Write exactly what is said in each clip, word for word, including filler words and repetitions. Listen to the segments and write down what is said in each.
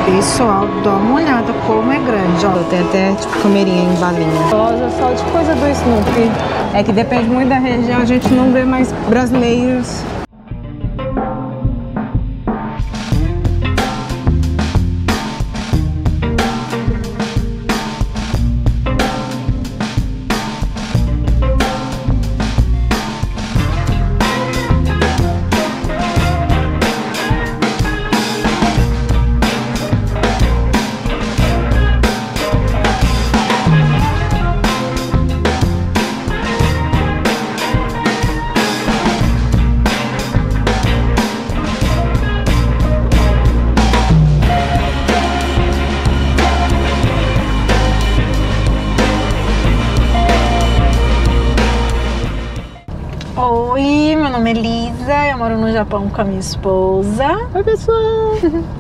Pessoal, dá uma olhada como é grande, ó. Tem até tipo camerinha em balinha. Loja só de coisa do Snoopy. É que depende muito da região, a gente não vê mais brasileiros. Oi, meu nome é Lisa, eu moro no Japão com a minha esposa. Oi, pessoal!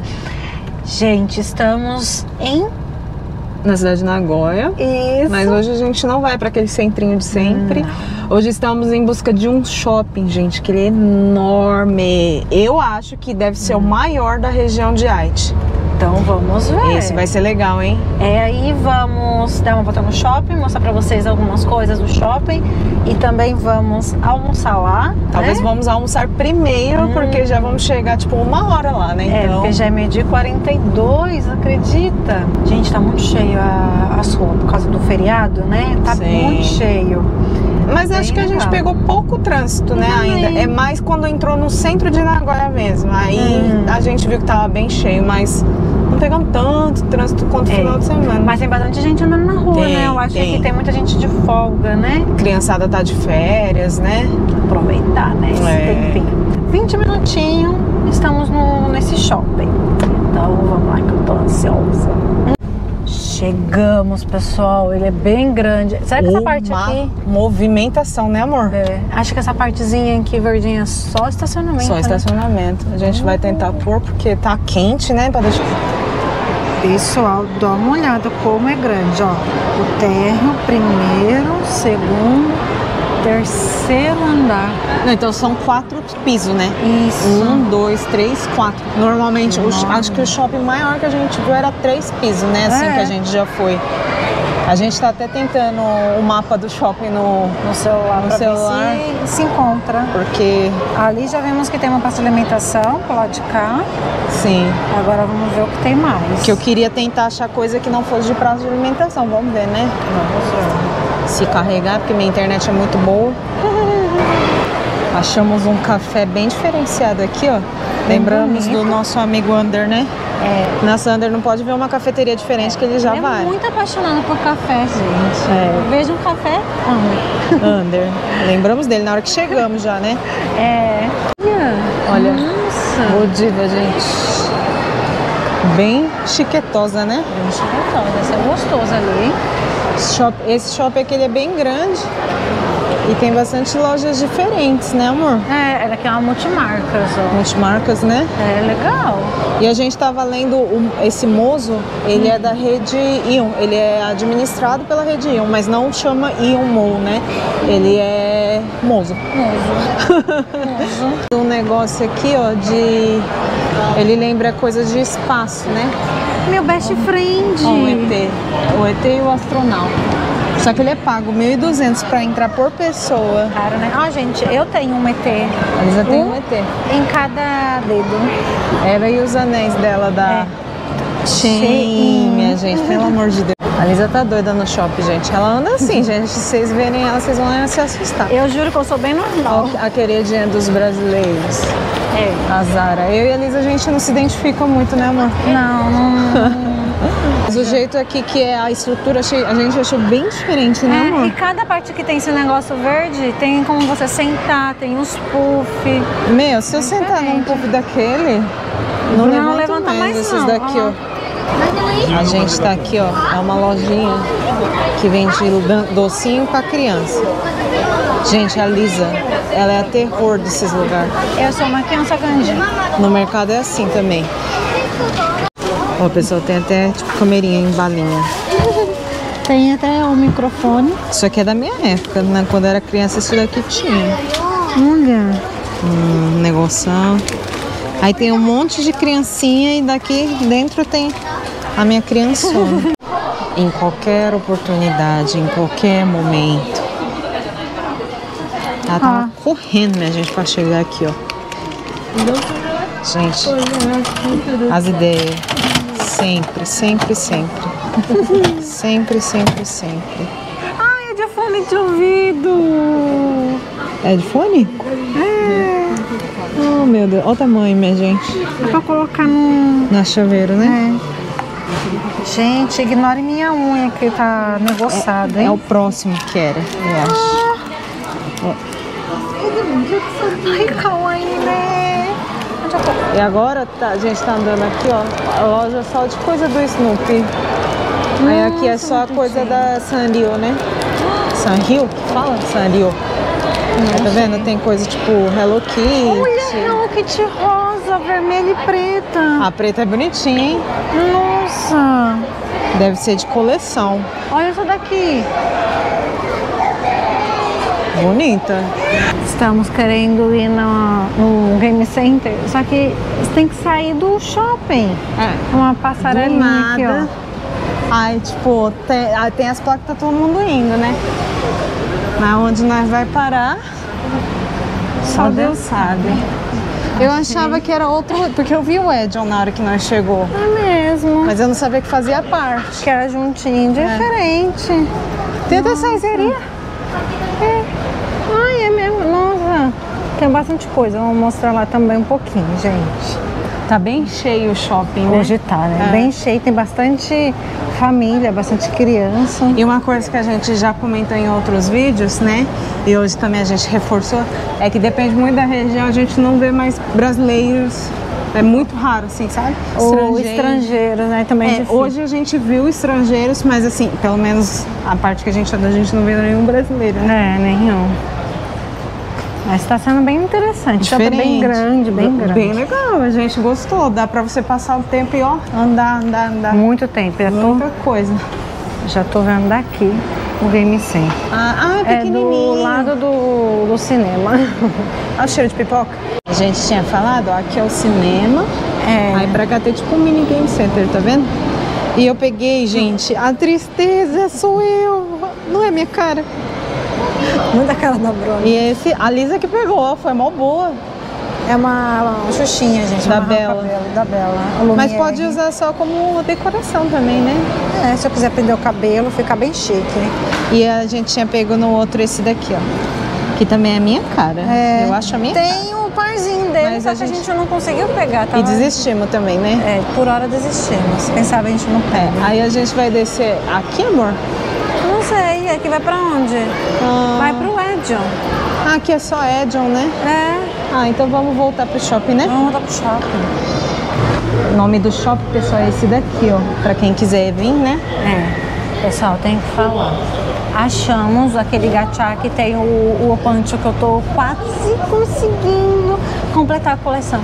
Gente, estamos em... na cidade de Nagoya. Isso. Mas hoje a gente não vai para aquele centrinho de sempre. Não. Hoje estamos em busca de um shopping, gente, que ele é enorme. Eu acho que deve ser hum. o maior da região de Aichi. Então vamos ver. Esse vai ser legal, hein? É, aí vamos dar uma volta no shopping, mostrar pra vocês algumas coisas do shopping. E também vamos almoçar lá. Talvez né? vamos almoçar primeiro, hum. porque já vamos chegar tipo uma hora lá, né? É, então... porque já é meio-dia e quarenta e dois, acredita? Gente, tá muito cheio a, as ruas por causa do feriado, né? Tá Sim. muito cheio. Mas Bem acho que a legal. gente pegou pouco trânsito, né, Uhum. ainda. É mais quando entrou no centro de Nagoya mesmo. Aí uhum. a gente viu que tava bem cheio, mas não pegamos tanto trânsito quanto o é. final de semana. Mas tem bastante gente andando na rua, tem, né? Eu acho tem. que tem muita gente de folga, né? Criançada tá de férias, né? Aproveitar, né? Esse É. tempinho. vinte minutinhos, estamos no, nesse shopping. Então vamos lá que eu tô ansiosa. Chegamos, pessoal. Ele é bem grande. Será que essa parte Uma aqui... movimentação, né, amor? É, acho que essa partezinha aqui verdinha é só estacionamento. Só né? estacionamento. A gente vai tentar pôr porque tá quente, né? Pra deixar... Pessoal, dá uma olhada como é grande, ó. O térreo, primeiro, segundo, terceiro andar. Não, então são quatro pisos, né? Isso. Um, dois, três, quatro. Normalmente, o, acho que o shopping maior que a gente viu era três pisos, né? Assim é. que a gente já foi. A gente tá até tentando o mapa do shopping no, No celular, no pra celular. ver se, se encontra. Porque, Ali já vimos que tem uma praça de alimentação pro lado de cá. sim, Agora vamos ver o que tem mais. que eu queria tentar achar coisa que não fosse de praça de alimentação. Vamos ver, né? Vamos ver. Se carregar, porque minha internet é muito boa. Achamos um café bem diferenciado aqui, ó. Lembramos bonito. do nosso amigo Under, né? É. Nosso Under não pode ver uma cafeteria diferente que ele já Ele vai. é muito apaixonado por café, gente. É. Eu vejo um café, amo. Under. Lembramos dele na hora que chegamos já, né? É. Olha, Nossa. Godiva, gente. Bem chiquetosa, né? Bem chiquetão, vai ser gostoso ali. Shop, esse shopping aqui ele é bem grande e tem bastante lojas diferentes, né, amor? É, ela aqui é uma multimarcas, ó. Multimarcas, né? É legal. E a gente tava lendo um, esse Mozo, ele hum. é da rede Ion, ele é administrado pela rede Ion, mas não chama Ion Mall, né? Ele é Mozo. Mozo. Mozo. Um negócio aqui, ó, de... ele lembra coisas de espaço, né? Meu best friend. Ó, o E T. O E T e o astronauta. Só que ele é pago mil e duzentos pra entrar por pessoa. Cara, né? Ó, gente, eu tenho um E T. A Lisa tem um E T. Em cada dedo. Ela e os anéis dela da É. Shein, minha gente, pelo amor de Deus. A Lisa tá doida no shopping, gente. Ela anda assim, gente. Se vocês verem ela, vocês vão se assustar. Eu juro que eu sou bem normal. Ó, a queridinha dos brasileiros. É. A Zara. Eu e a Lisa, a gente não se identifica muito, né, amor? Não, não. Mas o jeito aqui que é a estrutura, achei, a gente achou bem diferente, né, É, amor? e cada parte que tem esse negócio verde, tem como você sentar, tem uns puff. Meu, se eu sentar num puff daquele, não, Não levanta, levanta mais, mais esses não, daqui, ó. ó. A gente tá aqui, ó, é uma lojinha que vende docinho pra criança. Gente, a Lisa, ela é a terror desses lugares. Eu sou uma criança grande. No mercado é assim também. Ó, o pessoal tem até, tipo, camerinha em balinha. Tem até o microfone. Isso aqui é da minha época, né? Quando eu era criança, isso daqui tinha. Olha. Hum, negoção. Aí tem um monte de criancinha e daqui dentro tem a minha criançona. Em qualquer oportunidade, em qualquer momento. Ela tava ah. correndo, minha gente, pra chegar aqui, ó. Gente, as ideias. Sempre, sempre, sempre. Sempre, sempre, sempre. Ai, é de fone de ouvido. É de fone? É. Oh, meu Deus. Olha o tamanho, minha gente. É pra colocar no... Na chaveiro, né? É. Gente, ignore minha unha que tá negociada, é, hein? É o próximo que era, eu acho. Ah. Ai, kawaii, né? E agora tá, a gente tá andando aqui, ó. A loja só de coisa do Snoopy. Nossa, aí aqui é só a coisa gente. da Sanrio, né? Sanrio? Que fala? Sanrio. Aí, tá vendo? Tem coisa tipo Hello Kitty. Olha, Hello Kitty rosa, vermelha e preta. A preta é bonitinha, hein? Nossa. Deve ser de coleção. Olha essa daqui. Bonita. Estamos querendo ir no, no Game Center, só que você tem que sair do shopping. É. Uma passarelinha aqui, ó. Aí, tipo, tem, aí tem as placas que tá todo mundo indo, né? Mas onde nós vai parar, só, só Deus sabe. sabe. Eu achava que era outro, porque eu vi o Edson na hora que nós chegou. É mesmo. Mas eu não sabia que fazia parte. Que era juntinho, diferente. É. Tem até saizeria. É. Ai, é mesmo. Nossa, tem bastante coisa. Vamos mostrar lá também um pouquinho, gente. Tá bem cheio o shopping, né? Hoje tá, né? É. Bem cheio, tem bastante família, bastante criança. E uma coisa que a gente já comentou em outros vídeos, né? E hoje também a gente reforçou, é que depende muito da região, a gente não vê mais brasileiros. É muito raro, assim, sabe? Ou estrangeiros, né? Também é, é hoje a gente viu estrangeiros, mas assim, pelo menos a parte que a gente anda, a gente não vê nenhum brasileiro, né? É, nenhum. Mas tá sendo bem interessante. Diferente. Tá bem grande, bem grande. Bem legal, a gente gostou. Dá pra você passar o tempo e ó, andar, andar, andar. Muito tempo. Já Muita tô, coisa. Já tô vendo daqui o Game Center. Ah, ah, pequenininho. É do lado do, do cinema. Olha o cheiro de pipoca. A gente tinha falado, ó, aqui é o cinema. É. Aí pra cá tem tipo um mini Game Center, tá vendo? E eu peguei, gente, a tristeza sou eu. Não é minha cara. Muita cara da Bruna. E esse, a Lisa que pegou, foi mó boa. É uma, uma xuxinha, gente. Da uma Bela. Cabelo, da Bela. Mas pode usar só como decoração também, né? É, se eu quiser prender o cabelo, fica bem chique. E a gente tinha pego no outro esse daqui, ó. Que também é a minha cara. É, eu acho a minha tem cara. Tem um parzinho dele, mas só a que gente... a gente não conseguiu pegar. Tava... E desistimos também, né? É, por hora desistimos. Quem sabe a gente não pega. É, aí a gente vai descer aqui, amor? Não sei, aqui vai pra onde? Ah. Vai pro Edson. Ah, aqui é só Edson, né? É. Ah, então vamos voltar pro shopping, né? Vamos voltar pro shopping. O nome do shopping, pessoal, é esse daqui, ó. Pra quem quiser vir, né? É. Pessoal, tem que falar. Achamos aquele gachá que tem o, o pancho que eu tô quase conseguindo completar a coleção.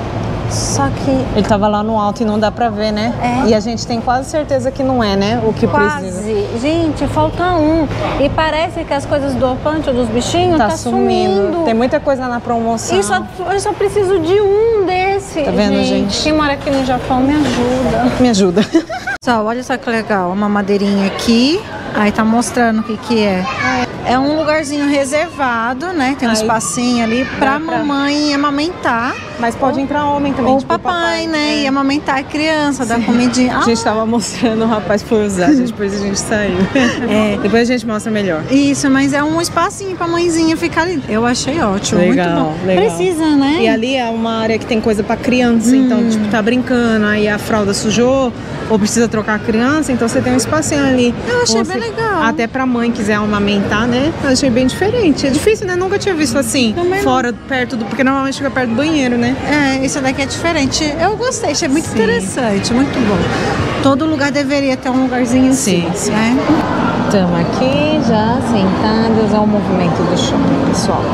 Só que... Ele tava lá no alto e não dá pra ver, né? É. E a gente tem quase certeza que não é, né? O que quase. precisa. Gente, falta um. E parece que as coisas do pancho, dos bichinhos, tá, tá sumindo. sumindo. Tem muita coisa na promoção. E só, eu só preciso de um desse. Tá vendo, gente? gente? Quem mora aqui no Japão me ajuda. Me ajuda. Pessoal, olha só que legal. Uma madeirinha aqui. Aí tá mostrando o que que é. É um lugarzinho reservado, né? Tem um Aí, espacinho ali pra, pra mamãe amamentar. Mas pode ou, entrar homem também. Ou tipo papai, papai, né? É. E amamentar a criança, dar comidinha. Ah. A gente tava mostrando, o rapaz foi usar, gente, depois a gente saiu. É. Depois a gente mostra melhor. Isso, mas é um espacinho pra mãezinha ficar ali. Eu achei ótimo, legal, muito bom. Legal. Precisa, né? E ali é uma área que tem coisa pra criança, hum. então, tipo, tá brincando, aí a fralda sujou, ou precisa trocar a criança, então você tem um espacinho ali. Eu achei você, bem legal. Até pra mãe quiser amamentar, né? Eu achei bem diferente. É difícil, né? Nunca tinha visto assim, também fora, não. perto do... Porque normalmente fica perto do banheiro, né? É, isso daqui é diferente. Eu gostei, achei muito sim. interessante, muito bom. Todo lugar deveria ter um lugarzinho sim, assim, sim. né? Estamos aqui já sentadas ao movimento do shopping, pessoal.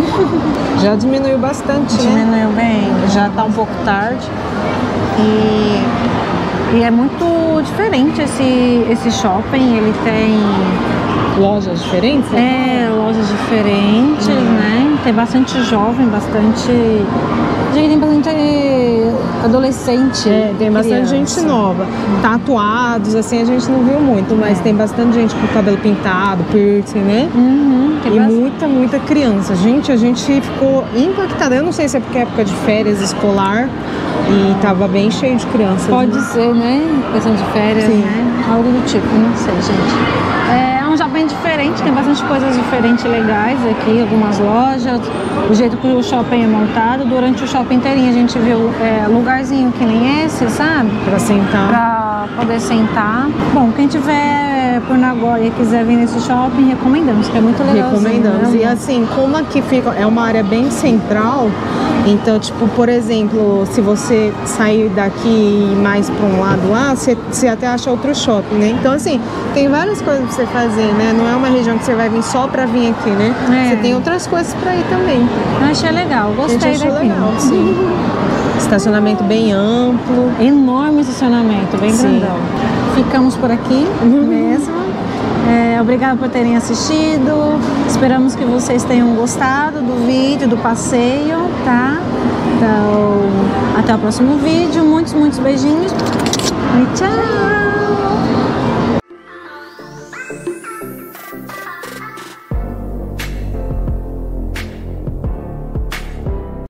Já diminuiu bastante, diminuiu né? Diminuiu bem. Já tá um pouco tarde. E, e é muito diferente esse, esse shopping, ele tem... Lojas diferentes? Né? É, lojas diferentes, hum. né? Tem bastante jovem, bastante Acho que tem bastante adolescente. É, tem bastante criança. gente nova. Tatuados, assim, a gente não viu muito, mas É. tem bastante gente com o cabelo pintado, piercing, né? Uhum, tem E bastante. muita, muita criança. Gente, a gente ficou impactada. Eu não sei se é porque é época de férias escolar e tava bem cheio de crianças. Pode né? ser, né? Questão de férias, Sim. né? Algo do tipo, não sei, gente. É um shopping diferente, tem bastante coisas diferentes legais aqui, algumas lojas, o jeito que o shopping é montado. Durante o shopping inteirinho a gente viu é, lugarzinho que nem esse, sabe? Pra sentar. Pra poder sentar. Bom, quem tiver por Nagoya e quiser vir nesse shopping, recomendamos, que é muito legal. Recomendamos. Né? E assim, como aqui fica, é uma área bem central, então, tipo, por exemplo, se você sair daqui e ir mais pra um lado lá, você, você até acha outro shopping, né? Então, assim, tem várias coisas pra você fazer, né? Não é uma região que você vai vir só pra vir aqui, né? É. Você tem outras coisas pra ir também. Eu achei legal, A gostei gente achou daqui. legal, sim. Estacionamento bem amplo. Enorme estacionamento, bem Sim. grandão. Ficamos por aqui mesmo. É, obrigada por terem assistido. Esperamos que vocês tenham gostado do vídeo, do passeio, tá? Então, até o próximo vídeo. Muitos, muitos beijinhos. E tchau!